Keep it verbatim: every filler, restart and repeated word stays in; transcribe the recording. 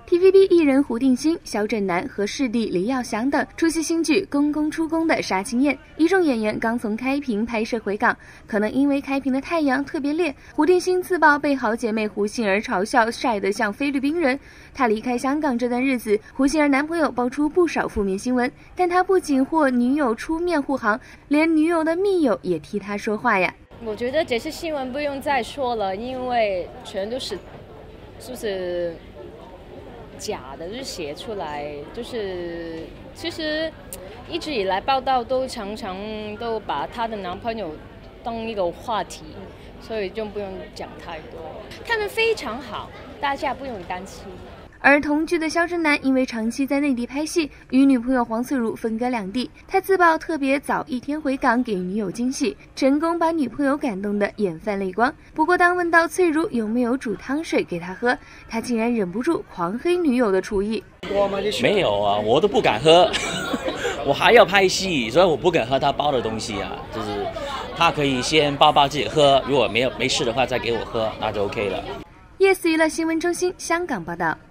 T V B 艺人胡定欣、肖震南和师弟李耀祥等出席新剧《公公出宫》的杀青宴。一众演员刚从开平拍摄回港，可能因为开平的太阳特别烈，胡定欣自曝被好姐妹胡杏儿嘲笑晒得像菲律宾人。她离开香港这段日子，胡杏儿男朋友爆出不少负面新闻，但他不仅获女友出面护航，连女友的密友也替他说话呀。 我觉得这些新闻不用再说了，因为全都是就是假的，就是写出来，就是其实一直以来报道都常常都把她的男朋友当一个话题，所以就不用讲太多。他们非常好，大家不用担心。 而同剧的肖震南因为长期在内地拍戏，与女朋友黄翠如分隔两地，他自曝特别早一天回港给女友惊喜，成功把女朋友感动得眼泛泪光。不过当问到翠如有没有煮汤水给他喝，他竟然忍不住狂黑女友的厨艺。 没有啊，我都不敢喝，我还要拍戏，所以我不敢喝他煲的东西啊。就是他可以先煲煲自己喝，如果没有没事的话再给我喝，那就 OK 了。 yes 娱乐新闻中心香港报道。